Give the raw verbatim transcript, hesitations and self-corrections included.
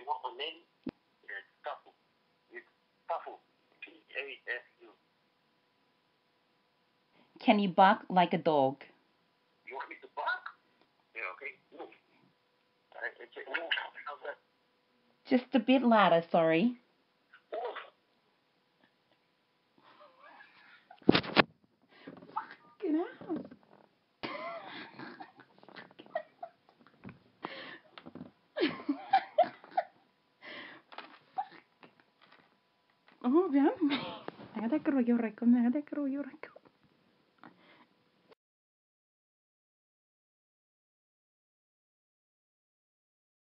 want my name? Yeah, TAFU. It's TAFU. T A F U. Can you bark like a dog? You want me to bark? Yeah, okay. Woof. Alright, okay. Woof. How's that? Just a bit louder, sorry. Woof. Fucking hell. Oh, vean. Agad keruyo rekam, agad keruyo rekam.